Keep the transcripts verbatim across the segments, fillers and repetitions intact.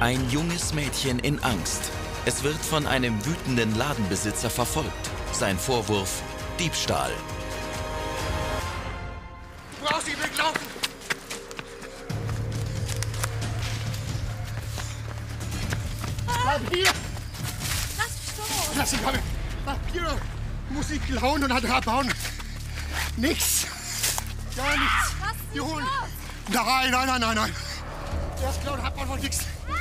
Ein junges Mädchen in Angst. Es wird von einem wütenden Ladenbesitzer verfolgt. Sein Vorwurf: Diebstahl. Du brauchst nicht weglaufen! Bleib hier! Lass mich los! Lass ihn kommen! Papier! Muss ich klauen und halt abhauen! Nix! Gar nichts! Lass Die mich holen! los! Nein, nein, nein, nein, nein! Das klauen hat man wohl nix!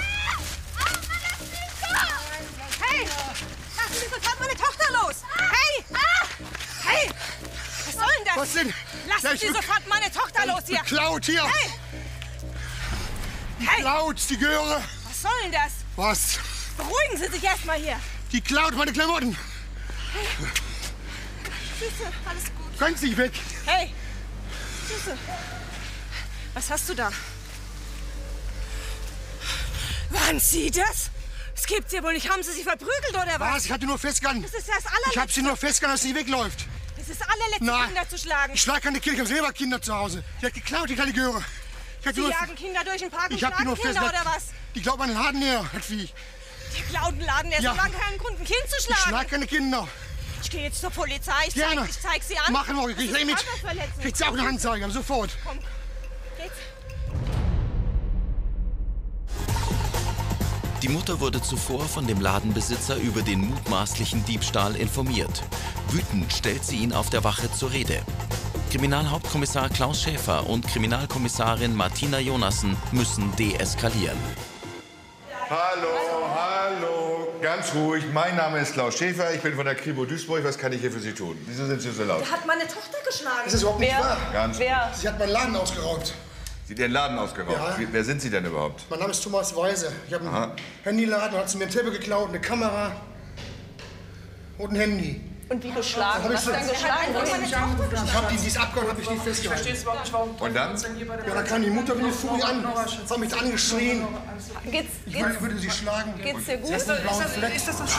Hey! Lassen Sie sofort meine Tochter los! Hey! Ah! Hey! Was soll denn das? Was denn? Lassen Sie sofort meine Tochter los hier! Klaut hier! Hey! Die Hey! klaut, die Göre! Was soll denn das? Was? Beruhigen Sie sich erst mal hier! Die klaut meine Klamotten! Süße, alles gut. Können Sie weg! Hey! Süße! Was hast du da? Waren Sie das? Das gibt's ja wohl nicht. Haben Sie sie verprügelt oder was? Was? Ich hab die nur festgehalten. Das ist das allerletzte. Ich hab sie nur festgehalten, dass sie wegläuft. Das ist das allerletzte, Nein. Kinder zu schlagen. Ich schlag keine Kinder, ich hab selber Kinder zu Hause. Die hat geklaut, die kleine Göre. Ich hab die Sie nur, jagen Kinder durch den Park und ich hab die schlagen nur Kinder festgehalten. oder was? Die glaubt meinen Laden näher, hat wie. Die klauen den Laden, der Ja. ist solange keinen Grund, ein Kind zu Ich schlagen. schlag keine Kinder. Ich gehe jetzt zur Polizei, ich zeig, Gerne. ich zeig sie an. Machen wir, ich Das krieg ist mit. Körperverletzung. Kriegt sie auch eine Anzeige, aber sofort. Komm, geht's? Die Mutter wurde zuvor von dem Ladenbesitzer über den mutmaßlichen Diebstahl informiert. Wütend stellt sie ihn auf der Wache zur Rede. Kriminalhauptkommissar Klaus Schäfer und Kriminalkommissarin Martina Jonassen müssen deeskalieren. Hallo, hallo, ganz ruhig. Mein Name ist Klaus Schäfer, ich bin von der Kripo Duisburg. Was kann ich hier für Sie tun? Wieso sind Sie so laut? Er hat meine Tochter geschlagen. Das ist überhaupt nicht Wer? wahr. Ganz Wer? Sie hat meinen Laden ausgeraubt. Sie den Laden ausgeraubt. Ja. Wie- Wer sind Sie denn überhaupt? Mein Name ist Thomas Weise. Ich habe Aha. einen Handyladen, hat sie mir ein Tablet geklaut, eine Kamera und ein Handy. Und wie geschlagen? Hab ich Was so- denn geschlagen? Ich habe die, die ist abgehauen, habe ich nicht festgehalten. Und dann? Ja, dann kam die Mutter wie eine Furie an, hat mich angeschrien. Geht's, Ich geht's, würde, würde sie schlagen. geht's dir gut? Sie hat einen blauen Fleck.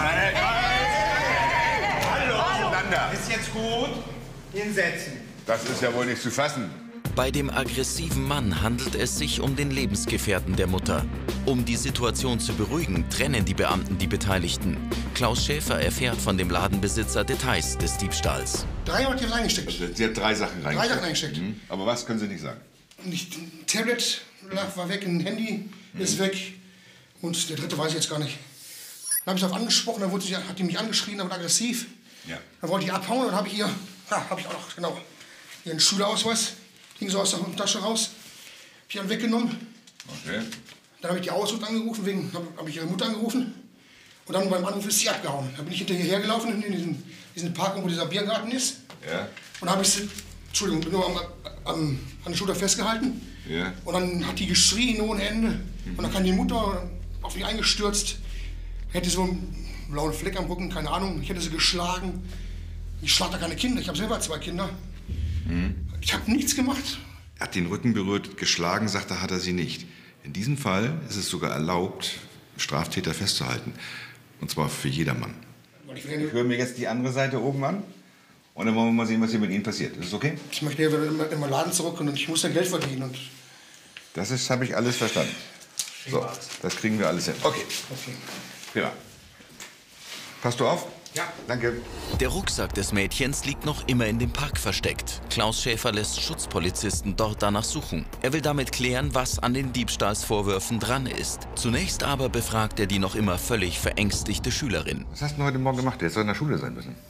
Hallo, auseinander. Ist jetzt gut? Hinsetzen. Das ist ja wohl nicht zu fassen. Bei dem aggressiven Mann handelt es sich um den Lebensgefährten der Mutter. Um die Situation zu beruhigen, trennen die Beamten die Beteiligten. Klaus Schäfer erfährt von dem Ladenbesitzer Details des Diebstahls. Drei hat die reingesteckt. Sie hat drei Sachen reingesteckt. Drei Sachen reingesteckt. Mhm. Aber was können Sie nicht sagen? Nicht, ein Tablet lag- war weg, ein Handy ist weg und der dritte weiß ich jetzt gar nicht. Dann habe ich darauf angesprochen, dann wurde sie, hat die mich angeschrien, dann wurde aggressiv. Ja. Dann wollte ich abhauen und habe ich ihr, ja, habe ich auch noch, genau, ihren Schülerausweis, ging so aus der Tasche raus, hab ich dann weggenommen. Okay. Dann habe ich die Aushut angerufen, wegen, habe hab ich ihre Mutter angerufen und dann beim Anruf ist sie abgehauen. Dann bin ich hinterher hergelaufen in diesen, diesen Park, wo dieser Biergarten ist. Ja. Und habe ich sie, Entschuldigung, nur am, am, an der Schulter festgehalten. Ja. Und dann hat die geschrien ohne Ende. Mhm. Und dann kam die Mutter auf mich eingestürzt. Hätte so einen blauen Fleck am Rücken, keine Ahnung. Ich hätte sie geschlagen. Ich schlage da keine Kinder. Ich habe selber zwei Kinder. Mhm. Ich habe nichts gemacht. Er hat den Rücken berührt, geschlagen, sagt er, hat er sie nicht. In diesem Fall ist es sogar erlaubt, Straftäter festzuhalten. Und zwar für jedermann. Weil Ich, will ja Ich höre mir jetzt die andere Seite oben an. Und dann wollen wir mal sehen, was hier mit Ihnen passiert. Ist das okay? ich möchte ja wieder in in meinen Laden zurück und ich muss ja Geld verdienen. Und Das ist, habe ich alles verstanden. So, das kriegen wir alles hin. Okay, okay. prima. Passt du auf? Ja. Danke. Der Rucksack des Mädchens liegt noch immer in dem Park versteckt. Klaus Schäfer lässt Schutzpolizisten dort danach suchen. Er will damit klären, was an den Diebstahlsvorwürfen dran ist. Zunächst aber befragt er die noch immer völlig verängstigte Schülerin. Was hast du denn heute Morgen gemacht? Der hätte doch in der Schule sein müssen.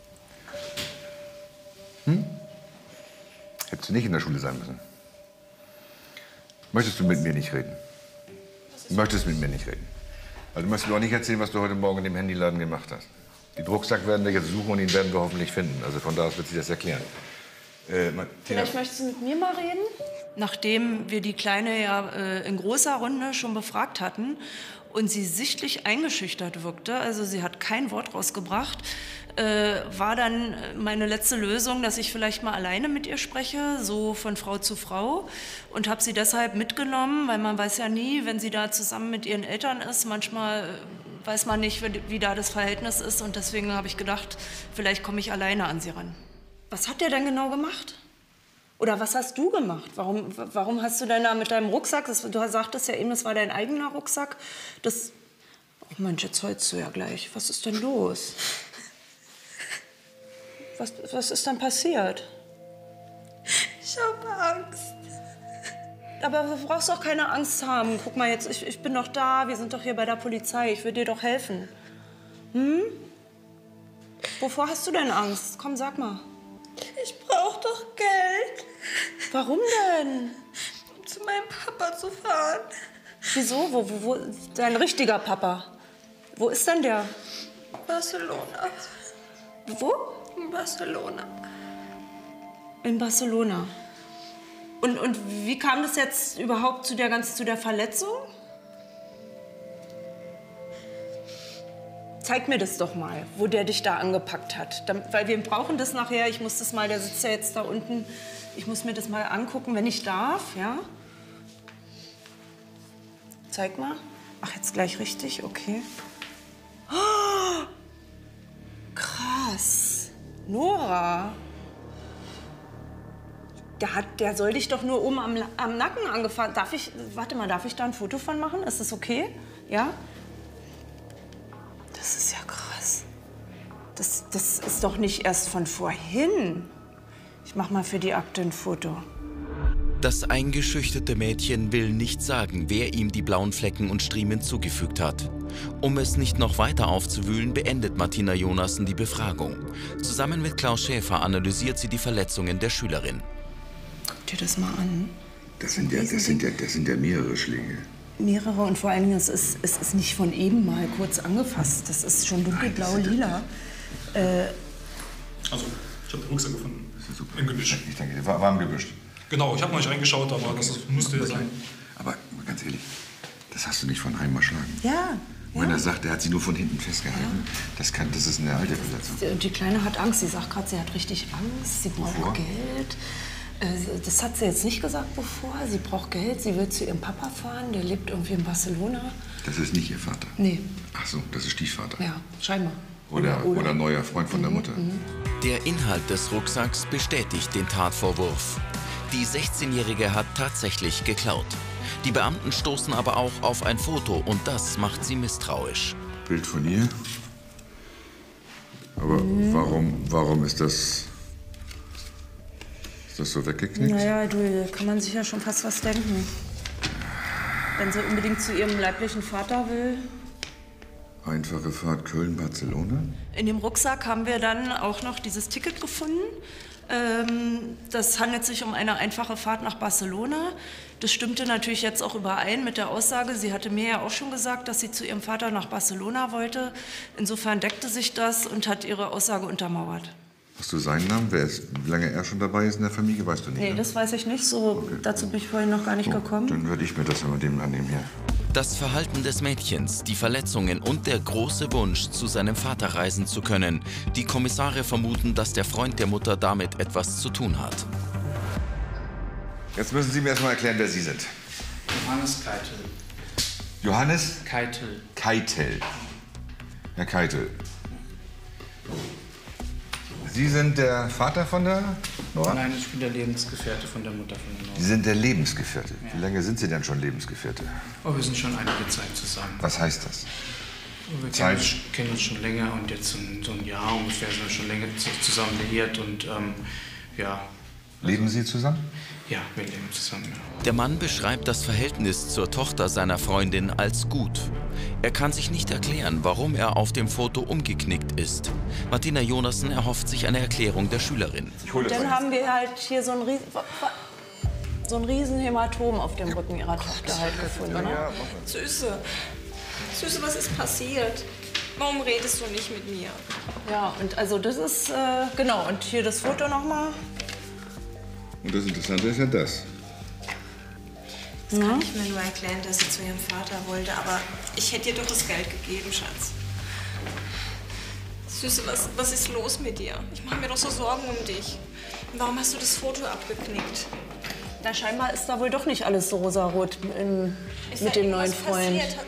Hm? Hättest du nicht in der Schule sein müssen. Möchtest du mit mir nicht reden? Du möchtest mit mir nicht reden. Weil du möchtest mir auch nicht erzählen, was du heute Morgen in dem Handyladen gemacht hast. Den Rucksack werden wir jetzt suchen und ihn werden wir hoffentlich finden. Also von da aus wird sie das erklären. Äh, Martina, Vielleicht möchtest du mit mir mal reden? Nachdem wir die Kleine ja äh, in großer Runde schon befragt hatten und sie sichtlich eingeschüchtert wirkte, also sie hat kein Wort rausgebracht, äh, war dann meine letzte Lösung, dass ich vielleicht mal alleine mit ihr spreche, so von Frau zu Frau, und habe sie deshalb mitgenommen, weil man weiß ja nie, wenn sie da zusammen mit ihren Eltern ist, manchmal weiß man nicht, wie, wie da das Verhältnis ist, und deswegen habe ich gedacht, vielleicht komme ich alleine an sie ran. Was hat der denn genau gemacht? Oder was hast du gemacht? Warum, warum hast du denn da mit deinem Rucksack, das, du sagtest ja eben, das war dein eigener Rucksack, das... Oh Mensch, jetzt heulst du ja gleich. Was ist denn los? Was, was ist denn passiert? Ich habe Angst. Aber du brauchst doch keine Angst haben. Guck mal, jetzt, ich, ich bin doch da, wir sind doch hier bei der Polizei. Ich will dir doch helfen. Hm? Wovor hast du denn Angst? Komm, sag mal. Ich brauche doch Geld. Warum denn? Um zu meinem Papa zu fahren. Wieso? Wo, wo, wo? Dein richtiger Papa. Wo ist denn der? Barcelona. Wo? In Barcelona. In Barcelona. Und, und wie kam das jetzt überhaupt zu der, ganz, zu der Verletzung? Zeig mir das doch mal, wo der dich da angepackt hat. Dann, weil wir brauchen das nachher. Ich muss das mal, der sitzt ja jetzt da unten. Ich muss mir das mal angucken, wenn ich darf, ja? Zeig mal. Ach, jetzt gleich richtig, okay. Oh, krass. Nora. Der, hat, der soll dich doch nur oben am, am Nacken angefahren. Darf ich, warte mal, darf ich da ein Foto von machen? Ist das okay? Ja? Das ist ja krass. Das, das ist doch nicht erst von vorhin. Ich mach mal für die Akte ein Foto. Das eingeschüchterte Mädchen will nicht sagen, wer ihm die blauen Flecken und Striemen zugefügt hat. Um es nicht noch weiter aufzuwühlen, beendet Martina Jonassen die Befragung. Zusammen mit Klaus Schäfer analysiert sie die Verletzungen der Schülerin. Guck dir das mal an. Das sind ja, das sind ja, das sind ja mehrere Schläge. Mehrere und vor allen Dingen, es ist, es ist nicht von eben mal kurz angefasst. Das ist schon dunkelblau-lila. Äh, also, ich habe den Rucksack gefunden. Das ist super. Im Gebüsch. Ich denke, der war, war im Gebüsch. Genau, ich habe noch nicht reingeschaut, aber Okay. das musste aber, sein. Aber ganz ehrlich, das hast du nicht von Heim erschlagen. ja. Und wenn er sagt, er hat sie nur von hinten festgehalten, das, kann, das ist eine alte Verletzung. Die, die Kleine hat Angst. Sie sagt gerade, sie hat richtig Angst. Sie braucht Wovor? Geld. Äh, das hat sie jetzt nicht gesagt bevor. Sie braucht Geld. Sie will zu ihrem Papa fahren. Der lebt irgendwie in Barcelona. Das ist nicht ihr Vater. Nee. Ach so, das ist Stiefvater. Ja, scheinbar. Oder, oder, oder neuer Freund von der Mutter. Der Inhalt des Rucksacks bestätigt den Tatvorwurf. Die sechzehnjährige hat tatsächlich geklaut. Die Beamten stoßen aber auch auf ein Foto und das macht sie misstrauisch. Bild von ihr. Aber mhm. warum, warum ist das, ist das so weggeknickt? Naja, du, da kann man sich ja schon fast was denken. Wenn sie unbedingt zu ihrem leiblichen Vater will. Einfache Fahrt Köln-Barcelona? In dem Rucksack haben wir dann auch noch dieses Ticket gefunden. Ähm, das handelt sich um eine einfache Fahrt nach Barcelona. Das stimmte natürlich jetzt auch überein mit der Aussage. Sie hatte mir ja auch schon gesagt, dass sie zu ihrem Vater nach Barcelona wollte. Insofern deckte sich das und hat ihre Aussage untermauert. Hast du seinen Namen? Wer ist, wie lange er schon dabei ist in der Familie, weißt du nicht? Nee, ne? das weiß ich nicht. So, Okay. Dazu bin ich vorhin noch gar nicht So, gekommen. dann würde ich mir das mit dem annehmen hier. Das Verhalten des Mädchens, die Verletzungen und der große Wunsch, zu seinem Vater reisen zu können. Die Kommissare vermuten, dass der Freund der Mutter damit etwas zu tun hat. Jetzt müssen Sie mir erst mal erklären, wer Sie sind. Johannes Keitel. Johannes Keitel. Keitel. Herr Keitel. Sie sind der Vater von der Nora? Nein, ich bin der Lebensgefährte von der Mutter von der Sie Nora. sind der Lebensgefährte. Ja. Wie lange sind Sie denn schon Lebensgefährte? Oh, wir sind schon einige Zeit zusammen. Was heißt das? Wir Zeit? kennen uns, kennen uns schon länger und jetzt so ein, so ein Jahr ungefähr sind wir schon länger zu- zusammen liiert und ähm, ja. Leben Sie zusammen? Ja, wir leben zusammen. Ja. Der Mann beschreibt das Verhältnis zur Tochter seiner Freundin als gut. Er kann sich nicht erklären, warum er auf dem Foto umgeknickt ist. Martina Jonassen erhofft sich eine Erklärung der Schülerin. Ich hole das Dann mal. haben wir halt hier so ein, Ries so ein Riesenhämatom auf dem Rücken ihrer Tochter halt gefunden. Ne? Ja, Süße. Süße, was ist passiert? Warum redest du nicht mit mir? Ja, und also das ist, äh, genau, und hier das Foto nochmal. Und das Interessante ist ja das. Das kann ich mir nur erklären, dass sie zu ihrem Vater wollte, aber ich hätte ihr doch das Geld gegeben, Schatz. Süße, was, was ist los mit dir? Ich mache mir doch so Sorgen um dich. Warum hast du das Foto abgeknickt? Na, scheinbar ist da wohl doch nicht alles so rosarot in, Ist mit da dem neuen irgendwas Freund. passiert?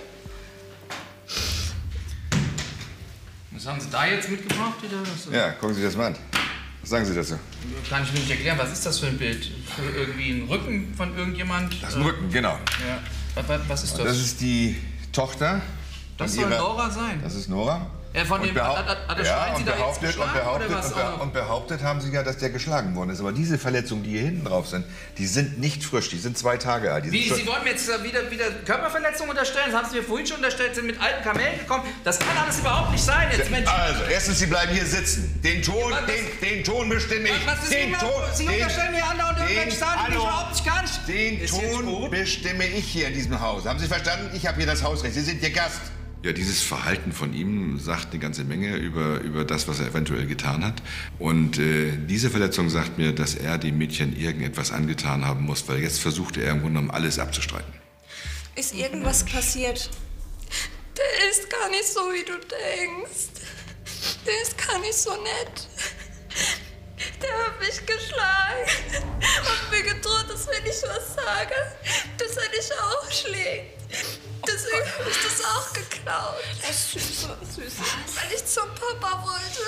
Was haben Sie da jetzt mitgebracht wieder? Das ist- Ja, gucken Sie das mal an. Was sagen Sie dazu? Kann ich mir nicht erklären, was ist das für ein Bild? Für irgendwie ein Rücken von irgendjemand? Das ist ein Rücken, genau. Ja. Was, was ist das? Das ist die Tochter. Das von soll ihrer- Nora sein. Das ist Nora. Ja, von Und dem, behaupt- hat, hat, hat das ja, Schwein und Sie da jetzt behauptet, und, geschlagen behauptet, oder was? und, be und behauptet haben sie ja, dass der geschlagen worden ist. Aber diese Verletzungen, die hier hinten drauf sind, die sind nicht frisch. Die sind zwei Tage alt. Die Wie, sind Sie wollen mir jetzt wieder, wieder Körperverletzungen unterstellen? Das haben Sie mir vorhin schon unterstellt, sind mit alten Kamellen gekommen. Das kann alles überhaupt nicht sein. Jetzt, Mensch. Also, erstens, Sie bleiben hier sitzen. Den Ton, Was- den, den Ton bestimme ich. Was ist den immer, Ton, Sie den, unterstellen mir andauernd irgendwelche Sachen, die ich Hallo. überhaupt nicht kann. Den Ist jetzt Ton gut? bestimme ich hier in diesem Haus. Haben Sie verstanden? Ich habe hier das Hausrecht. Sie sind hier Gast. Ja, dieses Verhalten von ihm sagt eine ganze Menge über, über das, was er eventuell getan hat. Und äh, diese Verletzung sagt mir, dass er dem Mädchen irgendetwas angetan haben muss, weil jetzt versucht er im Grunde genommen alles abzustreiten. Ist irgendwas passiert? Der ist gar nicht so, wie du denkst. Der ist gar nicht so nett. Der hat mich geschlagen und mir gedroht, dass wenn ich was sage, dass er dich auch schlägt. Deswegen habe ich das auch geklaut. Das Süße, Süße. Weil ich zum Papa wollte.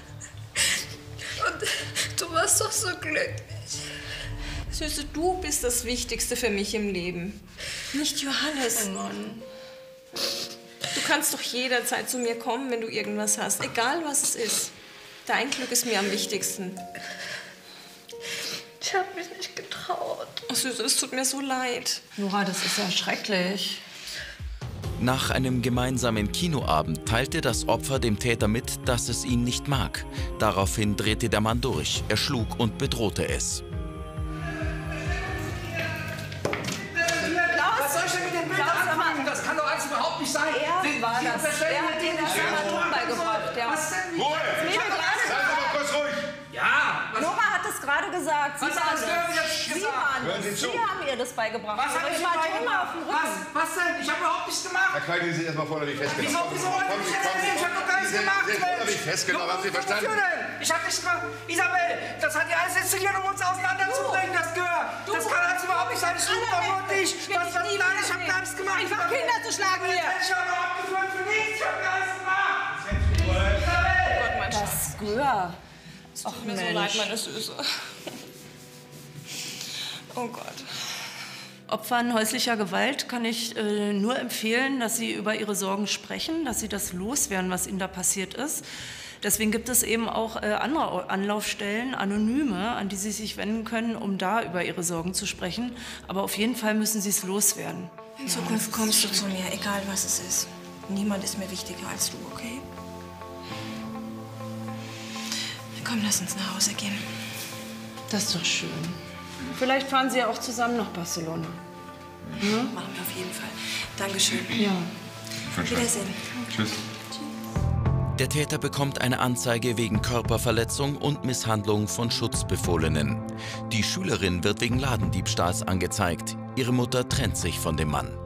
Und du warst doch so glücklich. Süße, du bist das Wichtigste für mich im Leben. Nicht Johannes. Oh Mann. Du kannst doch jederzeit zu mir kommen, wenn du irgendwas hast. Egal, was es ist. Dein Glück ist mir am wichtigsten. Ich habe mich nicht getraut. Oh, Süße, es tut mir so leid. Nora, das ist ja schrecklich. Nach einem gemeinsamen Kinoabend teilte das Opfer dem Täter mit, dass es ihn nicht mag. Daraufhin drehte der Mann durch. Er schlug und bedrohte es. Was soll ich denn mit dem Bild anfangen? Das kann doch alles überhaupt nicht sein. Er Sie- war Sie das. unterstellen Er mir hat Dinge. dir das Hämatom beigebracht. Ja. Was denn? Ruhe! Mädel, gerade- Seien Sie mal kurz ruhig. Ja, was, Nora hat es gerade gesagt. Sie Was hat waren das es. Girl jetzt Sie gesagt? waren Hören Sie es. zu. Sie haben ihr das beigebracht. was hat Aber er ich denn war Thema beigebracht? auf dem Was, Rücken. was denn? Ich habe überhaupt nichts gemacht. Herr Klein, Sie sind erstmal vorderlich festgenommen. Wieso, wieso wollen Sie mich jetzt erzählen? Ich habe doch gar nichts Sie sind- gemacht, Sie sind vorderlich Mensch. festgenommen. Haben Sie verstanden? Wofür denn? Ich habe nichts gemacht. Isabel, das hat ihr alles inszeniert, um uns auseinanderzubringen, das gehört. Das kann alles überhaupt nicht sein. Ich liebe doch nur dich. Was, was, nein, ich habe gar nichts gemacht. Einfach Kinder zu schlagen hier. Ich habe doch abgeführt für nichts. Ich habe gar nichts gemacht. Das Gör. Es Ach, tut mir so Mensch. leid, meine Süße. Oh Gott. Opfern häuslicher Gewalt kann ich äh, nur empfehlen, dass sie über ihre Sorgen sprechen, dass sie das loswerden, was ihnen da passiert ist. Deswegen gibt es eben auch äh, andere Anlaufstellen, Anonyme, an die sie sich wenden können, um da über ihre Sorgen zu sprechen. Aber auf jeden Fall müssen sie es loswerden. In Zukunft kommst du zu mir, egal was es ist. Niemand ist mir wichtiger als du, okay? Komm, lass uns nach Hause gehen. Das ist doch schön. Vielleicht fahren sie ja auch zusammen nach Barcelona. Ja? Machen wir auf jeden Fall. Dankeschön. Ja. Wiedersehen. Tschüss. Der Täter bekommt eine Anzeige wegen Körperverletzung und Misshandlung von Schutzbefohlenen. Die Schülerin wird wegen Ladendiebstahls angezeigt. Ihre Mutter trennt sich von dem Mann.